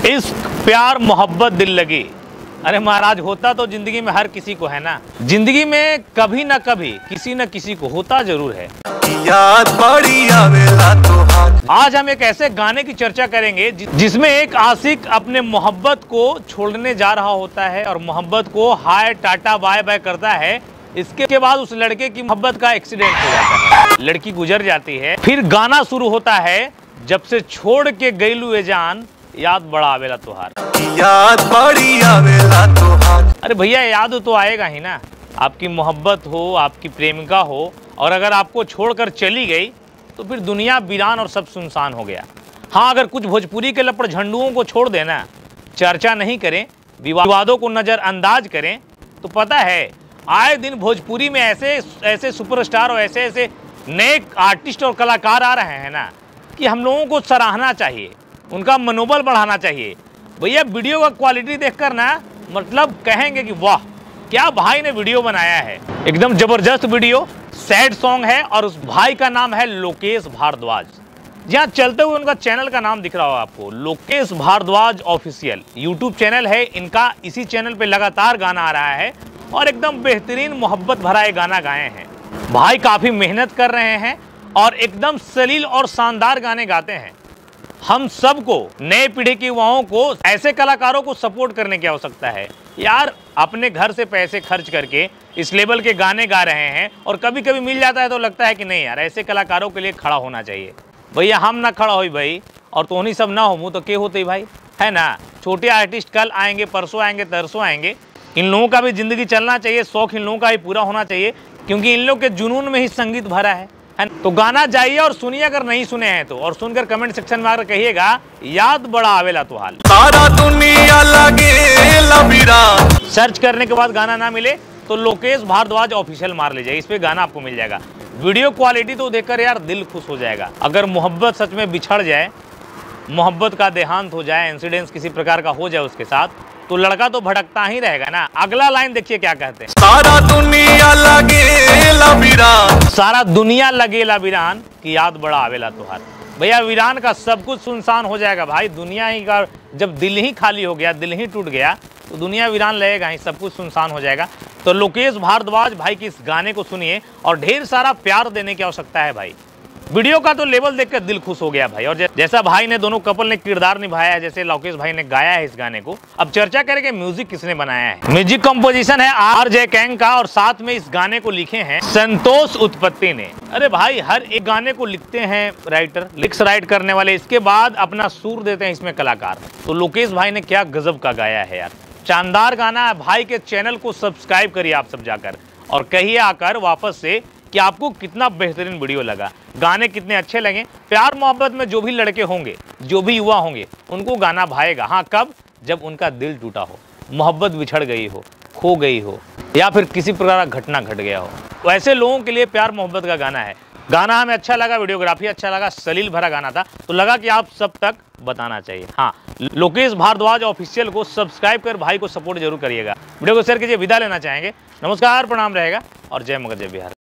इश्क प्यार मोहब्बत दिल लगी। अरे महाराज, होता तो जिंदगी में हर किसी को है ना। जिंदगी में कभी ना कभी किसी न किसी को होता जरूर है। याद बड़ी आवेला तो आज हम एक ऐसे गाने की चर्चा करेंगे जिसमें एक आशिक अपने मोहब्बत को छोड़ने जा रहा होता है और मोहब्बत को हाय टाटा बाय बाय करता है। इसके बाद उस लड़के की मोहब्बत का एक्सीडेंट हो जाता है, लड़की गुजर जाती है। फिर गाना शुरू होता है, जब से छोड़ के गईलू ए जान याद बड़ा आवेला तोहार। याद बड़ी आवेला तोहार। अरे भैया, याद तो आएगा ही ना। आपकी मोहब्बत हो, आपकी प्रेमिका हो, और अगर आपको छोड़कर चली गई तो फिर दुनिया वीरान और सब सुनसान हो गया। हाँ, अगर कुछ भोजपुरी के लपड़ झंडुओं को छोड़ देना, चर्चा नहीं करें, विवादों को नज़रअंदाज करें, तो पता है आए दिन भोजपुरी में ऐसे ऐसे सुपरस्टार और ऐसे ऐसे नए आर्टिस्ट और कलाकार आ रहे हैं ना कि हम लोगों को सराहना चाहिए, उनका मनोबल बढ़ाना चाहिए। भैया, वीडियो का क्वालिटी देखकर ना मतलब कहेंगे कि वाह, क्या भाई ने वीडियो बनाया है। एकदम जबरदस्त वीडियो, सैड सॉन्ग है और उस भाई का नाम है लोकेश भारद्वाज। यहाँ चलते हुए उनका चैनल का नाम दिख रहा होगा आपको, Lokesh Bhardwaj official YouTube channel है इनका। इसी चैनल पे लगातार गाना आ रहा है और एकदम बेहतरीन मोहब्बत भरा ये गाना गाए हैं। भाई काफ़ी मेहनत कर रहे हैं और एकदम सलील और शानदार गाने गाते हैं। हम सबको, नए पीढ़ी के युवाओं को ऐसे कलाकारों को सपोर्ट करने की आवश्यकता है यार। अपने घर से पैसे खर्च करके इस लेवल के गाने गा रहे हैं और कभी कभी मिल जाता है तो लगता है कि नहीं यार, ऐसे कलाकारों के लिए खड़ा होना चाहिए। भैया, हम ना खड़ा हो भाई और तो नहीं सब ना हो तो क्या होते भाई, है ना। छोटे आर्टिस्ट कल आएंगे, परसों आएंगे, तरसों आएंगे। इन लोगों का भी जिंदगी चलना चाहिए, शौक इन लोगों का भी पूरा होना चाहिए, क्योंकि इन लोगों के जुनून में ही संगीत भरा है। तो गाना जाइए और सुनिए अगर नहीं सुने हैं तो, और सुनकर कमेंट सेक्शन में आकर कहिएगा याद बड़ा आवेला तो हाल। सारा दुनिया लगेला वीरान। सर्च करने के बाद गाना ना मिले तो लोकेश भारद्वाज ऑफिशियल मार लीजिए, इस पे गाना आपको मिल जाएगा। वीडियो क्वालिटी तो देखकर यार दिल खुश हो जाएगा। अगर मोहब्बत सच में बिछड़ जाए, मोहब्बत का देहांत हो जाए, इंसिडेंस किसी प्रकार का हो जाए उसके साथ, तो लड़का तो भटकता ही रहेगा ना। अगला लाइन देखिए क्या कहते हैं, सारा दुनिया लगेला वीरान। सारा दुनिया लगेला वीरान की याद बड़ा आवेला तोहार। भैया, वीरान का सब कुछ सुनसान हो जाएगा भाई। दुनिया ही का जब दिल ही खाली हो गया, दिल ही टूट गया, तो दुनिया वीरान लगेगा ही, सब कुछ सुनसान हो जाएगा। तो लोकेश भारद्वाज भाई की इस गाने को सुनिए और ढेर सारा प्यार देने की आवश्यकता है भाई। वीडियो का तो लेवल देखकर दिल खुश हो गया भाई। और जैसा भाई ने, दोनों कपल ने किरदार निभाया है, जैसे लोकेश भाई ने गाया है इस गाने को। अब चर्चा करेंगे म्यूजिक किसने बनाया है। म्यूजिक कंपोजिशन है RJ कैंग का और साथ में इस गाने को लिखे हैं संतोष उत्पत्ति ने। अरे भाई, हर एक गाने को लिखते हैं राइटर, लिरिक्स राइट करने वाले, इसके बाद अपना सुर देते हैं इसमें कलाकार। तो लोकेश भाई ने क्या गजब का गाया है यार, शानदार गाना है। भाई के चैनल को सब्सक्राइब करिए आप सब जाकर और कहिए आकर वापस से कि आपको कितना बेहतरीन वीडियो लगा, गाने कितने अच्छे लगे। प्यार मोहब्बत में जो भी लड़के होंगे, जो भी युवा होंगे, उनको गाना भाएगा। हाँ, कब? जब उनका दिल टूटा हो, मोहब्बत बिछड़ गई हो, खो गई हो, या फिर किसी प्रकार का घटना घट गया हो। तो ऐसे लोगों के लिए प्यार मोहब्बत का गाना है। गाना हमें अच्छा लगा, वीडियोग्राफी अच्छा लगा, सलील भरा गाना था, तो लगा कि आप सब तक बताना चाहिए। हाँ, लोकेश भारद्वाज ऑफिशियल को सब्सक्राइब कर भाई को सपोर्ट जरूर करिएगा। वीडियो को शेयर कीजिए। विदा लेना चाहेंगे, नमस्कार, प्रणाम रहेगा और जय मगध जय बिहार।